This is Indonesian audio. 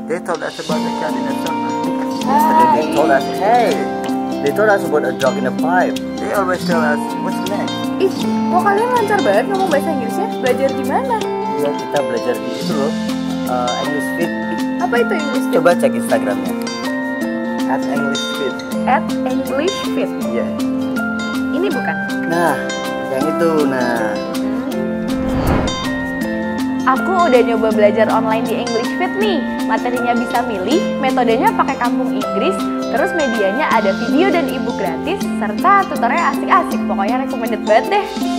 They told us about the cat in the summer. Yesterday they told us, hey, they told us about a dog in a pipe. They always tell us, what's next? Ih, kok kalian lancar banget ngomong bahasa Inggrisnya? Belajar di mana? Ya kita belajar di itu loh, English Fit. Apa itu English Fit? Coba cek Instagramnya. @EnglishFit. @EnglishFit. Iya. Ini bukan? Nah, yang itu, nah. Aku udah nyoba belajar online di English Fit nih. Materinya bisa milih, metodenya pakai kampung Inggris, terus medianya ada video dan ebook gratis, serta tutornya asik-asik. Pokoknya recommended banget deh.